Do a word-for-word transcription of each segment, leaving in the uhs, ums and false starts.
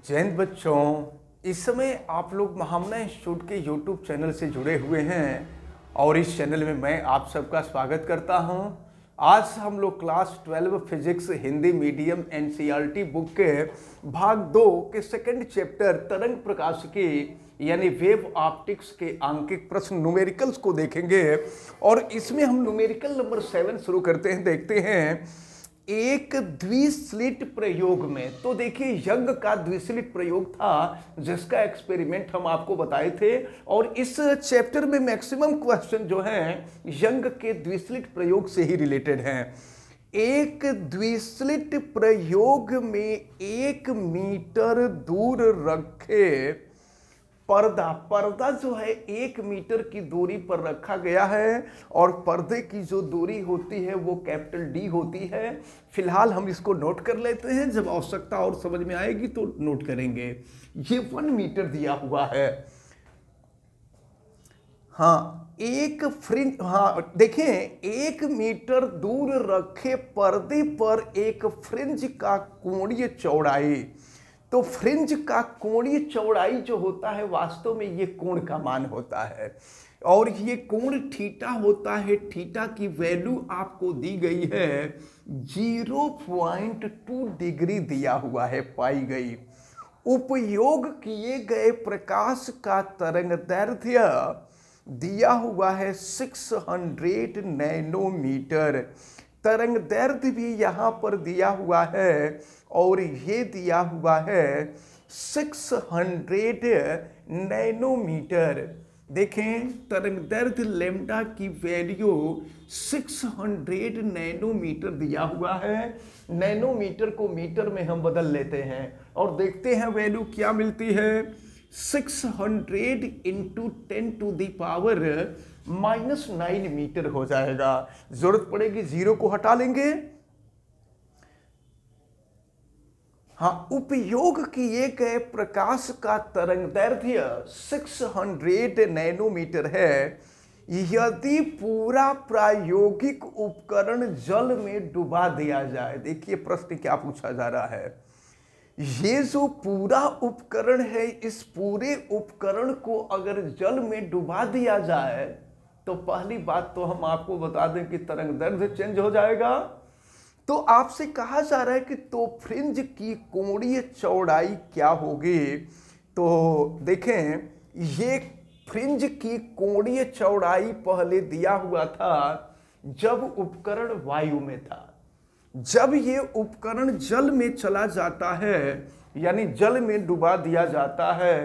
जय हिंद बच्चों, इस समय आप लोग महामना इंस्टीट्यूट के यूट्यूब चैनल से जुड़े हुए हैं और इस चैनल में मैं आप सबका स्वागत करता हूं। आज हम लोग class twelve physics Hindi medium NCERT book के भाग दो के सेकंड चैप्टर तरंग प्रकाश के यानी वेव ऑप्टिक्स के आंकिक प्रश्न न्यूमेरिकल्स को देखेंगे। और इसमें हम न्यूमेरिकल नंबर सेवन शुरू करते हैं। देखते हैं एक द्विस्लिट प्रयोग में। तो देखिए यंग का द्विस्लिट प्रयोग था जिसका एक्सपेरिमेंट हम आपको बताए थे और इस चैप्टर में मैक्सिमम क्वेश्चन जो हैं यंग के द्विस्लिट प्रयोग से ही रिलेटेड हैं। एक द्विस्लिट प्रयोग में एक मीटर दूर रखे पर्दा पर्दा जो है एक मीटर की दूरी पर रखा गया है और पर्दे की जो दूरी होती है वो कैपिटल डी होती है। फिलहाल हम इसको नोट कर लेते हैं, जब आवश्यकता और समझ में आएगी तो नोट करेंगे। ये वन मीटर दिया हुआ है। हाँ एक फ्रिंज, हाँ देखें, एक मीटर दूर रखे पर्दे पर एक फ्रिंज का कोणीय चौड़ाई। तो फ्रिंज का कोणीय चौड़ाई जो होता है वास्तव में ये कोण का मान होता है और ये कोण थीटा होता है। थीटा की वैल्यू आपको दी गई है ज़ीरो पॉइंट टू डिग्री दिया हुआ है, पाई गई। उपयोग किए गए प्रकाश का तरंगदैर्ध्य दिया हुआ है सिक्स हंड्रेड नैनोमीटर। तरंगदैर्ध्य भी यहाँ पर दिया हुआ है और ये दिया हुआ है सिक्स हंड्रेड नैनोमीटर। देखें तरंगदैर्ध्य लैम्डा की वैल्यू सिक्स हंड्रेड नैनोमीटर दिया हुआ है। नैनोमीटर को मीटर में हम बदल लेते हैं और देखते हैं वैल्यू क्या मिलती है। Six hundred into ten to the power minus nine metre हो जाएगा। जरूरत पड़ेगी जीरो को हटा लेंगे। हाँ, उपयोग किए गए प्रकाश का तरंगदैर्ध्य सिक्स हंड्रेड नैनोमीटर है। यदि पूरा प्रायोगिक उपकरण जल में डुबा दिया जाए। देखिए प्रश्न क्या पूछा जा रहा है। ये जो पूरा उपकरण है, इस पूरे उपकरण को अगर जल में डुबा दिया जाए तो पहली बात तो हम आपको बता दें कि तरंगदैर्ध्य चेंज हो जाएगा। तो आपसे कहा जा रहा है कि तो फ्रिंज की कोणीय चौड़ाई क्या होगी। तो देखें ये फ्रिंज की कोणीय चौड़ाई पहले दिया हुआ था जब उपकरण वायु में था। जब ये उपकरण जल में चला जाता है यानी जल में डुबा दिया जाता है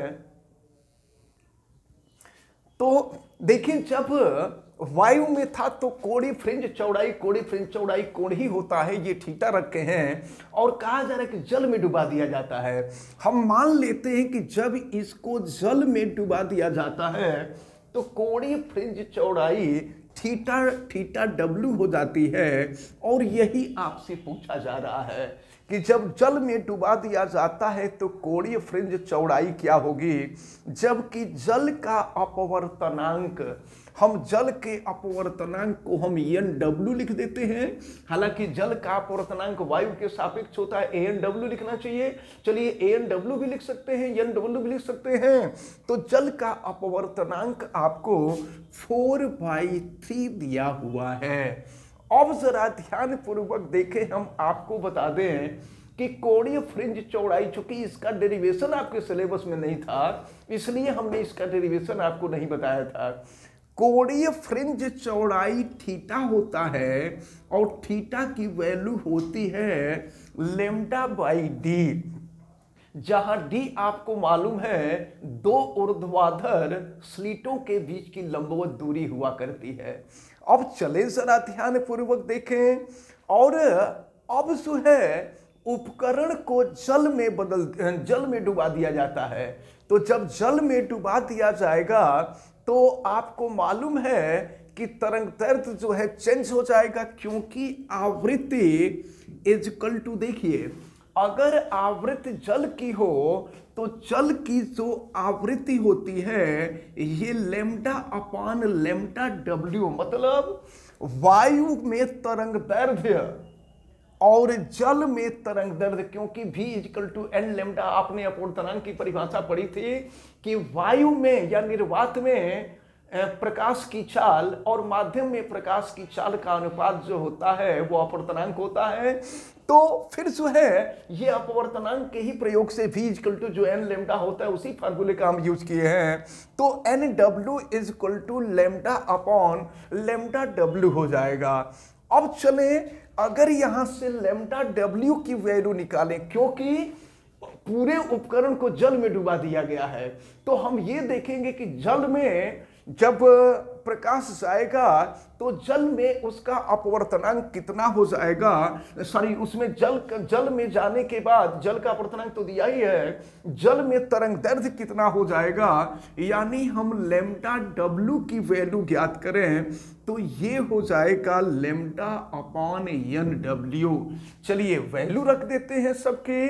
तो देखिए जब वायु में था तो कोणीय फ्रिंज चौड़ाई कोणीय फ्रिंज चौड़ाई कोण ही होता है। ये थीटा रखे हैं और कहा जा रहा है कि जल में डुबा दिया जाता है। हम मान लेते हैं कि जब इसको जल में डुबा दिया जाता है तो कोणीय फ्रिंज चौड़ाई थीटा थीटा डब्ल्यू हो जाती है और यही आपसे पूछा जा रहा है कि जब जल में डुबा दिया जाता है तो कोणीय फ्रिंज चौड़ाई क्या होगी। जबकि जल का अपवर्तनांक, हम जल के अपवर्तनांक को हम एन डब्ल्यू लिख देते हैं। हालांकि जल का अपवर्तनांक वायु के सापेक्ष होता है, ए एन डब्ल्यू लिखना चाहिए। चलिए ए एन डब्ल्यू भी लिख सकते हैं, एन डब्ल्यू भी लिख सकते हैं। तो जल का अपवर्तनांक आपको फोर बाई थ्री दिया हुआ है। अब जरा ध्यान पूर्वक देखें, हम आपको बता दें कि कोणीय फ्रिंज चौड़ाई, चूंकि इसका डेरिवेशन आपके सिलेबस में नहीं था इसलिए हमने इसका डेरिवेशन आपको नहीं बताया था। कोणीय फ्रिंज चौड़ाई थीटा होता है और थीटा की वैल्यू होती है लैम्डा बाई डी, जहां डी आपको मालूम है दो ऊर्ध्वाधर स्लिटों के बीच की लंबवत दूरी हुआ करती है। अब चले जरा ध्यान पूर्वक देखें और अब जो है उपकरण को जल में बदल जल में डुबा दिया जाता है। तो जब जल में डुबा दिया जाएगा तो आपको मालूम है कि तरंगदैर्ध्य जो है चेंज हो जाएगा, क्योंकि आवृत्ति इज इक्वल टू, देखिए अगर आवृत्ति जल की हो तो जल की जो आवृत्ति होती है ये लैम्डा अपान लैम्डा डब्ल्यू, मतलब वायु में तरंगदैर्ध्य और जल में तरंग दैर्ध्य, क्योंकि v equal to N lambda, आपने अपवर्तनांक की परिभाषा पढ़ी थी कि वायु में या निर्वात में प्रकाश की चाल और माध्यम में प्रकाश की चाल का अनुपात जो होता है वो अपवर्तनांक होता है। तो फिर जो है ये अपवर्तनांक के ही प्रयोग से v इक्वल टू जो एन लेमडा होता है उसी फार्मूले का हम यूज किए हैं। तो N W is equal to lambda upon lambda W हो जाएगा। अब चले अगर यहां से लेमडा डब्ल्यू की वैल्यू निकालें, क्योंकि पूरे उपकरण को जल में डुबा दिया गया है, तो हम ये देखेंगे कि जल में जब प्रकाश जाएगा तो जल में उसका अपवर्तनांक कितना हो जाएगा, सॉरी उसमें जल जल में जाने के बाद जल का अपवर्तनांक तो दिया ही है, जल में तरंग दैर्ध्य कितना हो जाएगा, यानी हम लेमडा डब्ल्यू की वैल्यू ज्ञात करें तो ये हो जाएगा लेमडा अपॉन एन डब्ल्यू। चलिए वैल्यू रख देते हैं सबके,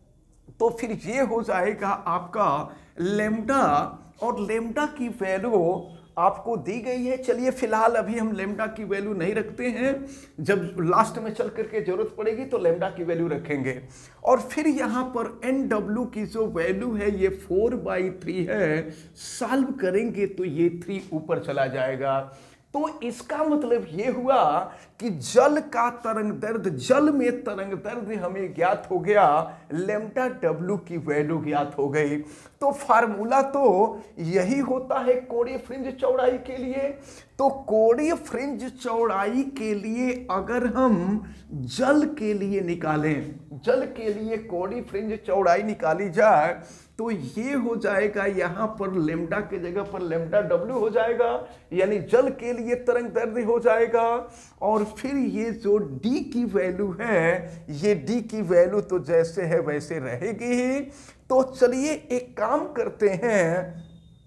तो फिर ये हो जाएगा आपका लेमडा, और लेमडा की वैल्यू आपको दी गई है। चलिए फिलहाल अभी हम लेमडा की वैल्यू नहीं रखते हैं, जब लास्ट में चल करके जरूरत पड़ेगी तो लेमडा की वैल्यू रखेंगे। और फिर यहाँ पर एन डब्ल्यू की जो वैल्यू है ये फोर बाई थ्री है, सॉल्व करेंगे तो ये थ्री ऊपर चला जाएगा। तो इसका मतलब ये हुआ कि जल का तरंग दैर्ध्य, जल में तरंग दैर्ध्य हमें ज्ञात हो गया, लेमडा डब्ल्यू की वैल्यू ज्ञात हो गई। तो फार्मूला तो यही होता है कोणीय फ्रिंज चौड़ाई के लिए। तो कोणीय फ्रिंज चौड़ाई के लिए अगर हम जल के लिए निकालें, जल के लिए कोणीय फ्रिंज चौड़ाई निकाली जाए तो ये हो जाएगा, यहां पर लेमडा के जगह पर लेमडा डब्ल्यू हो जाएगा, यानी जल के लिए तरंग दैर्ध्य हो जाएगा। और फिर ये जो डी की वैल्यू है, ये डी की वैल्यू तो जैसे है वैसे रहेगी ही। तो चलिए एक काम करते हैं,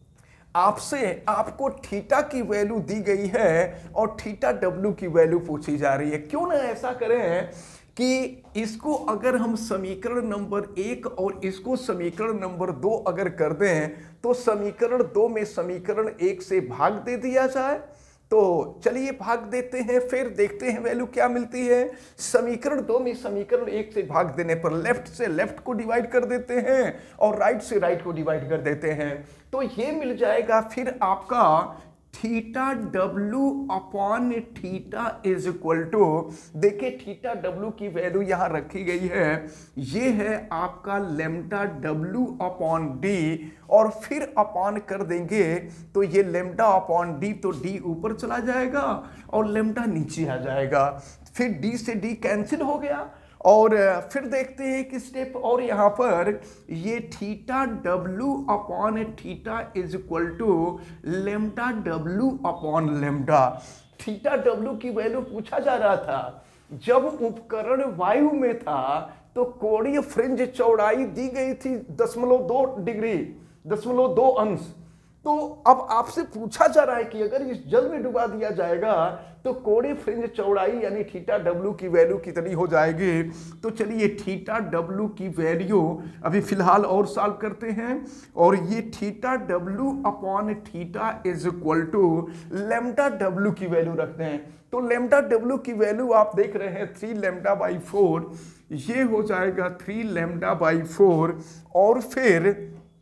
आपसे आपको थीटा की वैल्यू दी गई है और थीटा डब्ल्यू की वैल्यू पूछी जा रही है। क्यों ना ऐसा करें कि इसको अगर हम समीकरण नंबर एक और इसको समीकरण नंबर दो अगर कर दें तो समीकरण दो में समीकरण एक से भाग दे दिया जाए। तो चलिए भाग देते हैं, फिर देखते हैं वैल्यू क्या मिलती है। समीकरण दो में समीकरण एक से भाग देने पर लेफ्ट से लेफ्ट को डिवाइड कर देते हैं और राइट से राइट को डिवाइड कर देते हैं, तो ये मिल जाएगा फिर आपका theta W upon theta is equal to, देखिए थीटा डब्ल्यू की वैल्यू यहां रखी गई है, ये है आपका लेमडा डब्ल्यू अपॉन डी, और फिर अपॉन कर देंगे तो ये लेमडा अपॉन डी, तो डी ऊपर चला जाएगा और लेमडा नीचे आ जाएगा, फिर डी से डी कैंसिल हो गया। और फिर देखते हैं कि स्टेप, और यहाँ पर ये theta W upon theta is equal to lambda W upon lambda. Theta W की वैल्यू पूछा जा रहा था, जब उपकरण वायु में था तो कोणीय फ्रिंज चौड़ाई दी गई थी दशमलव दो डिग्री, दशमलव दो अंश। तो अब आपसे पूछा जा रहा है कि अगर इस जल में डुबा दिया जाएगा तो कोणीय फ्रिंज चौड़ाई यानी थीटा डब्ल्यू की वैल्यू कितनी हो जाएगी। तो चलिए थीटा डब्ल्यू की वैल्यू अभी फिलहाल और सॉल्व करते हैं, और ये theta W upon theta is equal to lambda W की वैल्यू रखते हैं। तो लेमडा डब्ल्यू की वैल्यू आप देख रहे हैं थ्री लेमडा बाई फोर, ये हो जाएगा थ्री लेमडा बाई फोर, और फिर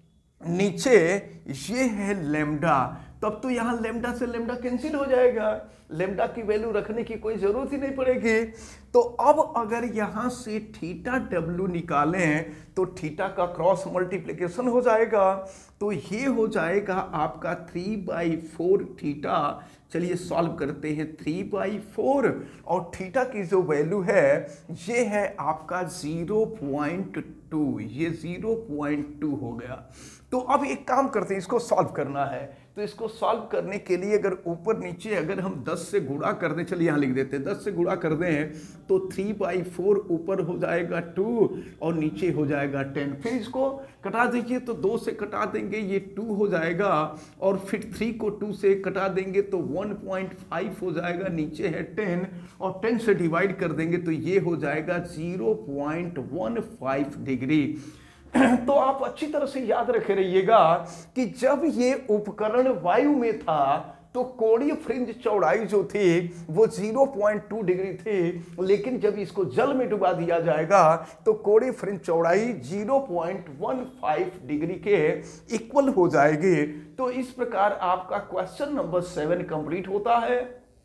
नीचे ये है लेमडा, तब तो यहां लेमडा से लेमडा कैंसिल हो जाएगा, लेमडा की वैल्यू रखने की कोई जरूरत ही नहीं पड़ेगी। तो अब अगर यहां से थीटा डब्ल्यू निकालें तो थीटा का क्रॉस मल्टीप्लिकेशन हो जाएगा, तो ये हो जाएगा आपका थ्री बाई फोर थीटा। चलिए सॉल्व करते हैं, थ्री बाई फोर और थीटा की जो वैल्यू है ये है आपका ज़ीरो पॉइंट टू, ये ज़ीरो पॉइंट टू हो गया। तो अब एक काम करते हैं, इसको सॉल्व करना है, तो इसको सॉल्व करने के लिए अगर ऊपर नीचे अगर हम दस से गुणा कर दें, चलिए यहाँ लिख देते हैं, दस से गुणा कर दें तो थ्री बाई फोर ऊपर हो जाएगा टू और नीचे हो जाएगा टेन। फिर इसको कटा दीजिए, तो दो से कटा देंगे ये टू हो जाएगा, और फिर थ्री को टू से कटा देंगे तो वन पॉइंट फाइव हो जाएगा, नीचे है टेन, और टेन से डिवाइड कर देंगे तो ये हो जाएगा zero point one five degree. तो आप अच्छी तरह से याद रखे रहिएगा कि जब ये उपकरण वायु में था तो कोणीय फ्रिंज चौड़ाई जो थी वो ज़ीरो पॉइंट टू डिग्री थी, लेकिन जब इसको जल में डुबा दिया जाएगा तो कोणीय फ्रिंज चौड़ाई zero point one five degree के इक्वल हो जाएगी। तो इस प्रकार आपका क्वेश्चन नंबर सेवन कंप्लीट होता है।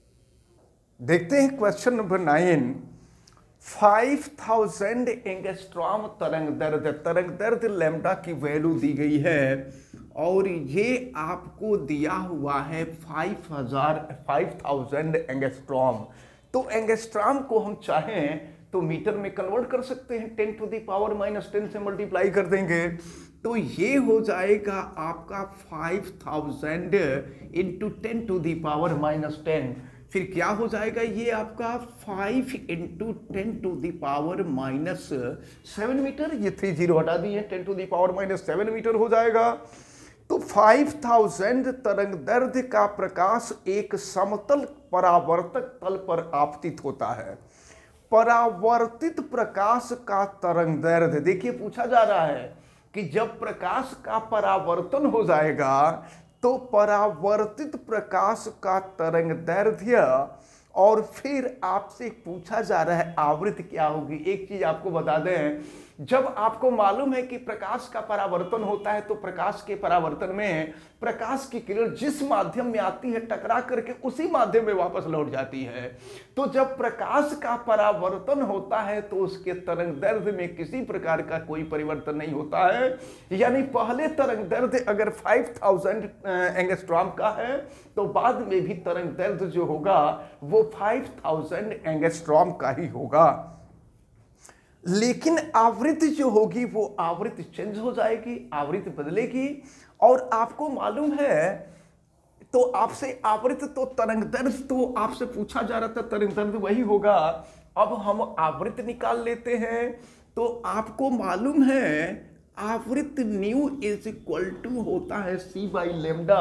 देखते हैं question number nine. Five thousand angstrom तरंग दैर्ध्य, तरंग दैर्ध्य लैम्डा की वैल्यू दी गई है और ये आपको दिया हुआ है फाइव हजार फाइव थाउजेंड एंगस्ट्रॉम। तो एंगस्ट्रॉम को हम चाहें तो मीटर में कन्वर्ट कर सकते हैं, ten to the power minus ten से मल्टीप्लाई कर देंगे तो ये हो जाएगा आपका five thousand into ten to the power minus ten. फिर क्या हो जाएगा, ये आपका five into ten to the power minus seven metre, ये थ्री जीरो हटा दिए, ten to the power minus seven metre हो जाएगा। तो फाइव थाउजेंड तरंग दैर्ध्य का प्रकाश एक समतल परावर्तक तल पर आपतित होता है। परावर्तित प्रकाश का तरंग दैर्ध्य, देखिए पूछा जा रहा है कि जब प्रकाश का परावर्तन हो जाएगा तो परावर्तित प्रकाश का तरंग दैर्ध्य, और फिर आपसे पूछा जा रहा है आवृत्ति क्या होगी। एक चीज आपको बता दें, जब आपको मालूम है कि प्रकाश का परावर्तन होता है तो प्रकाश के परावर्तन में प्रकाश की किरण जिस माध्यम में आती है टकरा करके उसी माध्यम में वापस लौट जाती है। तो जब प्रकाश का परावर्तन होता है तो उसके तरंग दैर्ध्य में किसी प्रकार का कोई परिवर्तन नहीं होता है। यानी पहले तरंग दैर्ध्य अगर फाइव थाउजेंड एंगस्ट्रॉम का है तो बाद में भी तरंग दैर्ध्य जो होगा वो फाइव थाउजेंड एंगस्ट्रॉम का ही होगा। लेकिन आवृत्ति जो होगी वो आवृत्ति चेंज हो जाएगी, आवृत्ति बदलेगी। और आपको मालूम है तो आपसे आवृत्ति तो तरंग दैर्ध्य तो आपसे पूछा जा रहा था, तरंग दैर्ध्य वही होगा। अब हम आवृत्ति निकाल लेते हैं। तो आपको मालूम है आवृत्ति न्यू इज इक्वल टू होता है सी बाई लेमडा।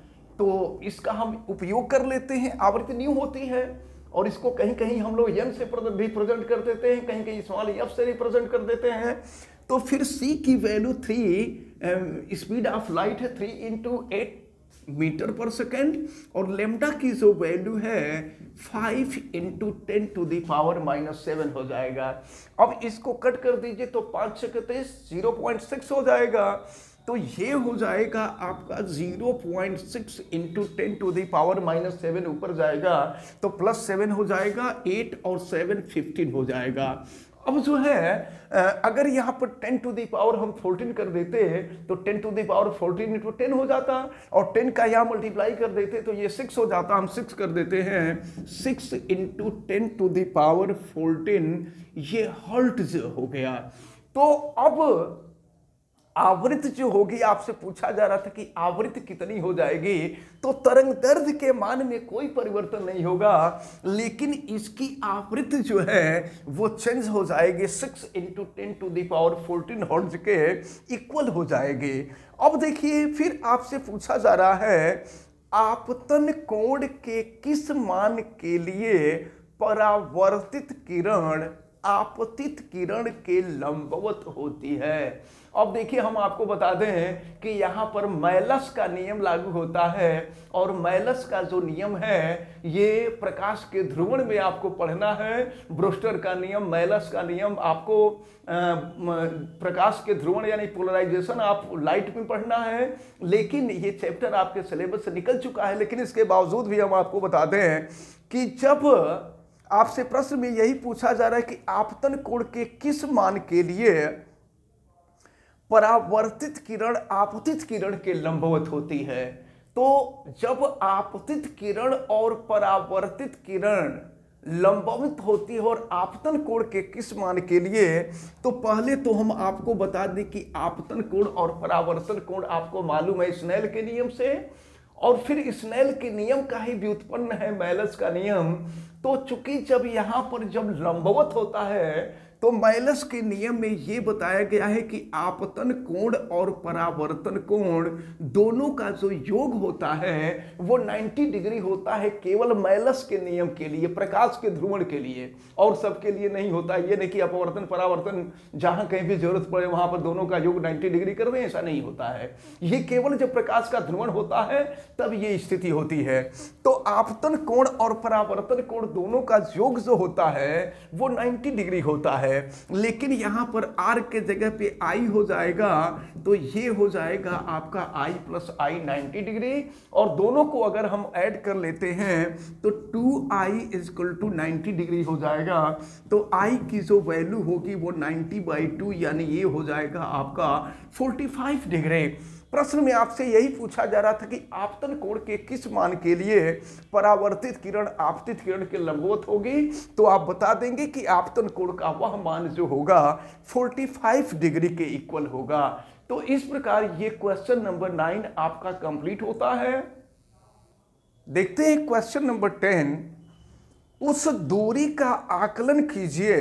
तो इसका हम उपयोग कर लेते हैं, आवृत्ति न्यू होती है और इसको कहीं कहीं हम लोग एन से रिप्रेजेंट कर देते हैं, कहीं कहीं स्मॉल एफ से रिप्रेजेंट कर देते हैं। तो फिर सी की value three, speed of light है three into eight metre per second, और लेमडा की जो वैल्यू है five into ten to the power minus seven हो जाएगा। अब इसको कट कर दीजिए तो पाँच से तेईस जीरो पॉइंट सिक्स हो जाएगा। तो ये हो जाएगा आपका zero point six into ten to the power minus seven, ऊपर जाएगा तो प्लस सेवन हो जाएगा, एट और सेवन फिफ्टीन हो जाएगा। अब जो है अगर यहाँ पर टेन टू दी पावर हम फोर्टीन कर देते तो ten to the power fourteen into ten हो जाता, और टेन का यहाँ मल्टीप्लाई कर देते तो ये सिक्स हो जाता। हम सिक्स कर देते हैं, six into ten to the power fourteen, ये हर्ट्ज हो गया। तो अब आवृत्ति जो होगी, आपसे पूछा जा रहा था कि आवृत्ति कितनी हो जाएगी, तो तरंग दैर्ध्य के मान में कोई परिवर्तन नहीं होगा, लेकिन इसकी आवृत्ति जो है वो चेंज हो जाएगी, six into ten to the power fourteen hertz के इक्वल हो जाएगी। अब देखिए फिर आपसे पूछा जा रहा है आपतन कोण के किस मान के लिए परावर्तित किरण आपतित किरण के लंबवत होती है। अब देखिए हम आपको बता दें कि यहाँ पर मैलस का नियम लागू होता है, और मैलस का जो नियम है ये प्रकाश के ध्रुवण में आपको पढ़ना है। ब्रूस्टर का नियम, मैलस का नियम आपको आ, प्रकाश के ध्रुवण यानी पोलराइजेशन आप लाइट में पढ़ना है, लेकिन ये चैप्टर आपके सिलेबस से निकल चुका है। लेकिन इसके बावजूद भी हम आपको बता दें कि जब आपसे प्रश्न में यही पूछा जा रहा है कि आपतन कोण के किस मान के लिए परावर्तित किरण आपतित किरण के लंबवत होती है, तो जब आपतित किरण और परावर्तित किरण लंबवत होती है और आपतन कोण के किस मान के लिए, तो पहले तो हम आपको बता दें कि आपतन कोण और परावर्तन कोण आपको मालूम है स्नेल के नियम से, और फिर स्नेल के नियम का ही व्युत्पन्न है मैलस का नियम। तो चूंकि जब यहाँ पर जब लंबवत होता है तो मैलस के नियम में ये बताया गया है कि आपतन कोण और परावर्तन कोण दोनों का जो योग होता है वो नब्बे डिग्री होता है, केवल मैलस के नियम के लिए, प्रकाश के ध्रुवण के लिए, और सबके लिए नहीं होता। ये नहीं कि अपवर्तन परावर्तन जहां कहीं भी जरूरत पड़े वहां पर दोनों का योग नब्बे डिग्री कर दें, ऐसा नहीं होता है। ये केवल जब प्रकाश का ध्रुवण होता है तब ये स्थिति होती है। तो आपतन कोण और परावर्तन कोण दोनों का योग जो होता है वो नब्बे डिग्री होता है, लेकिन यहां पर r के जगह पे i हो जाएगा, तो ये हो जाएगा आपका i प्लस आई नब्बे डिग्री, और दोनों को अगर हम ऐड कर लेते हैं तो two I is equal to नब्बे डिग्री हो जाएगा। तो i की जो वैल्यू होगी वो नब्बे बाई टू, यानी ये हो जाएगा आपका पैंतालीस डिग्री। प्रश्न में आपसे यही पूछा जा रहा था कि आपतन कोण के किस मान के लिए परावर्तित किरण आपतित किरण के लंबवत होगी, तो आप बता देंगे कि आपतन कोण का वह मान जो होगा पैंतालीस डिग्री के इक्वल होगा। तो इस प्रकार ये क्वेश्चन नंबर नाइन आपका कंप्लीट होता है। देखते हैं क्वेश्चन नंबर टेन। उस दूरी का आकलन कीजिए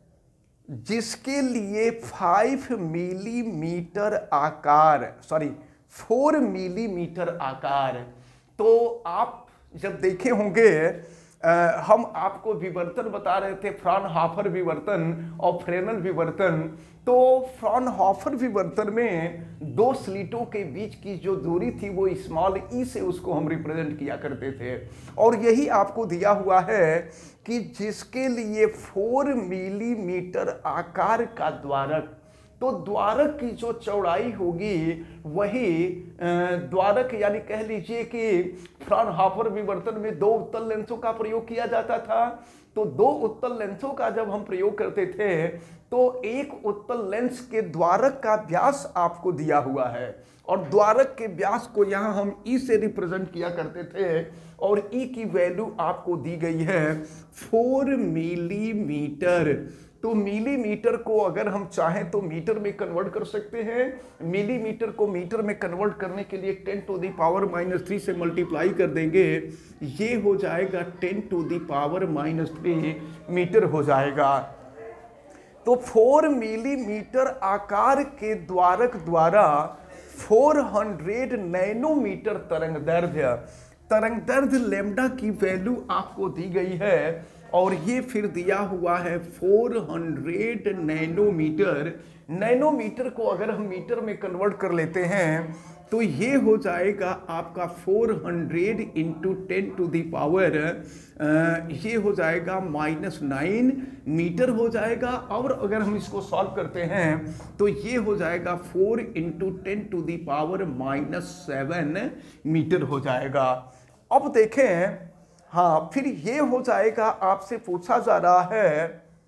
जिसके लिए पाँच मिलीमीटर आकार सॉरी चार मिलीमीटर आकार। तो आप जब देखे होंगे आ, हम आपको विवर्तन बता रहे थे, फ्रॉनहोफर विवर्तन और फ्रेनल विवर्तन। तो फ्रॉनहोफर विवर्तन में दो स्लिटों के बीच की जो दूरी थी वो स्मॉल ई से उसको हम रिप्रेजेंट किया करते थे, और यही आपको दिया हुआ है कि जिसके लिए चार मिलीमीटर आकार का द्वारक, तो द्वारक की जो चौड़ाई होगी वही द्वारक, यानी कह लीजिए कि फ्रॉनहोफर विवर्तन में दो उत्तल लेंसों का प्रयोग किया जाता था। तो दो उत्तल लेंसों का जब हम प्रयोग करते थे तो एक उत्तल लेंस के द्वारक का व्यास आपको दिया हुआ है, और द्वारक के व्यास को यहाँ हम ई से रिप्रेजेंट किया करते थे, और ई की वैल्यू आपको दी गई है चार मिलीमीटर। तो मिलीमीटर को अगर हम चाहें तो मीटर में कन्वर्ट कर सकते हैं। मिलीमीटर को मीटर में कन्वर्ट करने के लिए ten to the power minus three से मल्टीप्लाई कर देंगे, ये हो जाएगा ten to the power minus three metre हो जाएगा। तो चार मिलीमीटर आकार के द्वारक द्वारा चार सौ नैनोमीटर तरंग दैर्ध्य तरंग दैर्ध्य लैम्डा की वैल्यू आपको दी गई है, और ये फिर दिया हुआ है चार सौ नैनोमीटर। नैनोमीटर को अगर हम मीटर में कन्वर्ट कर लेते हैं तो ये हो जाएगा आपका चार सौ into ten to the power, ये हो जाएगा माइनस नाइन मीटर हो जाएगा। और अगर हम इसको सॉल्व करते हैं तो ये हो जाएगा four into ten to the power minus seven metre हो जाएगा। अब देखें, हाँ, फिर ये हो जाएगा, आपसे पूछा जा रहा है,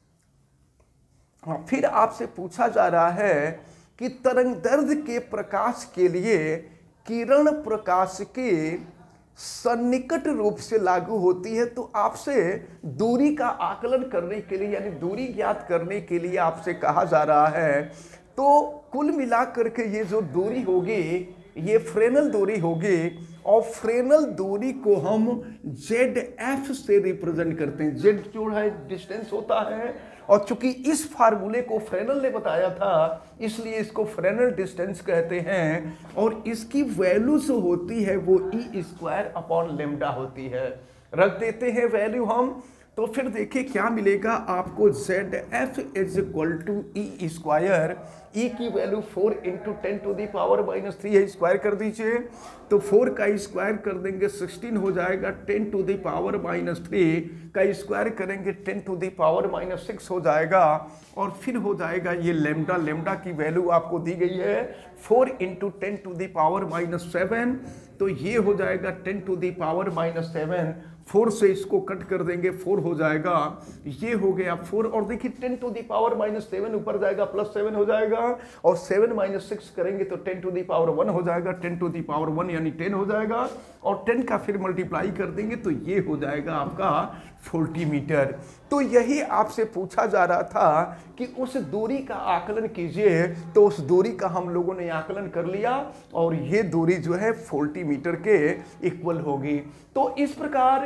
हाँ, फिर आपसे पूछा जा रहा है कि तरंग दैर्ध्य के प्रकाश के लिए किरण प्रकाश के सन्निकट रूप से लागू होती है। तो आपसे दूरी का आकलन करने के लिए, यानी दूरी ज्ञात करने के लिए आपसे कहा जा रहा है। तो कुल मिलाकर के ये जो दूरी होगी ये फ्रेनल दूरी होगी, और फ्रेनल दूरी को हम जेड एफ से रिप्रेजेंट करते हैं। जेड जो है डिस्टेंस होता है, और चूंकि इस फार्मूले को फ्रेनल ने बताया था इसलिए इसको फ्रेनल डिस्टेंस कहते हैं, और इसकी वैल्यू जो होती है वो ई स्क्वायर अपॉन लेम्डा होती है। रख देते हैं वैल्यू हम, तो फिर देखिए क्या मिलेगा आपको, Z F is equal to E square, E की value four into ten to the power minus three है, स्क्वायर कर दीजिए। तो फोर का स्क्वायर कर देंगे सिक्सटीन हो जाएगा, ten to the power minus three का स्क्वायर करेंगे ten to the power minus six हो जाएगा, और फिर हो जाएगा ये लेम्डा। लेम्डा की वैल्यू आपको दी गई है four into ten to the power minus seven, तो ये हो जाएगा ten to the power minus seven. Four से इसको कट कर देंगे, फोर हो जाएगा, ये हो गया फोर, और देखिए ten to the power minus seven ऊपर जाएगा, प्लस सेवन हो जाएगा, और सेवन माइनस सिक्स करेंगे तो ten to the power one हो जाएगा, ten to the power one यानी टेन हो जाएगा, और टेन का फिर मल्टीप्लाई कर देंगे तो ये हो जाएगा आपका चालीस मीटर। तो यही आपसे पूछा जा रहा था कि उस दूरी का आकलन कीजिए, तो उस दूरी का हम लोगों ने आकलन कर लिया, और ये दूरी जो है चालीस मीटर के इक्वल होगी। तो इस प्रकार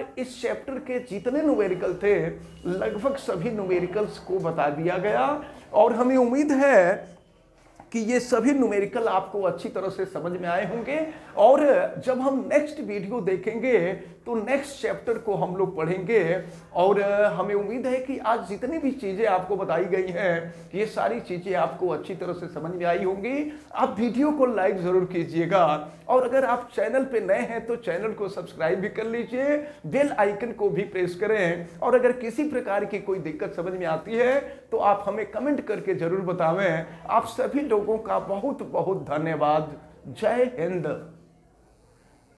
इस चैप्टर के जितने न्यूमेरिकल थे लगभग सभी न्यूमेरिकल्स को बता दिया गया और हमें उम्मीद है कि ये सभी न्यूमेरिकल आपको अच्छी तरह से समझ में आए होंगे। और जब हम नेक्स्ट वीडियो देखेंगे तो नेक्स्ट चैप्टर को हम लोग पढ़ेंगे और हमें उम्मीद है कि आज जितनी भी चीज़ें आपको बताई गई हैं ये सारी चीज़ें आपको अच्छी तरह से समझ में आई होंगी। आप वीडियो को लाइक ज़रूर कीजिएगा और अगर आप चैनल पे नए हैं तो चैनल को सब्सक्राइब भी कर लीजिए, बेल आइकन को भी प्रेस करें और अगर किसी प्रकार की कोई दिक्कत समझ में आती है तो आप हमें कमेंट करके ज़रूर बतावें। आप सभी लोगों का बहुत बहुत धन्यवाद। जय हिंद।